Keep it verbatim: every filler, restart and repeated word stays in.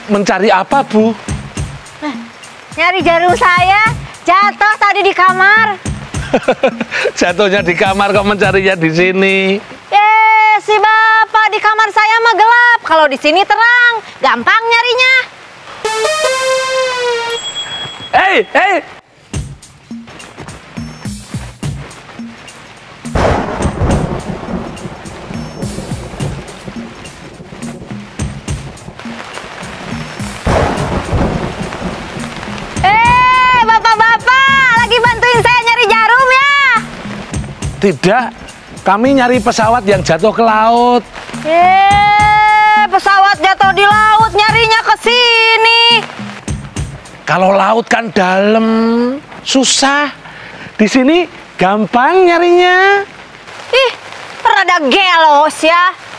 mencari apa, Bu? Nyari jarum saya, jatuh tadi di kamar. Jatuhnya di kamar kok mencarinya di sini? Eh, si bapak di kamar saya mah gelap. Kalau di sini terang, gampang nyarinya. Hei, hei! Eh, bapak-bapak, lagi bantuin saya nyari jarum ya? Tidak, kami nyari pesawat yang jatuh ke laut. Eh, pesawat jatuh di laut, nyarinya ke sini. Kalau laut kan dalam, susah. Di sini gampang nyarinya. Ih, rada gelos ya.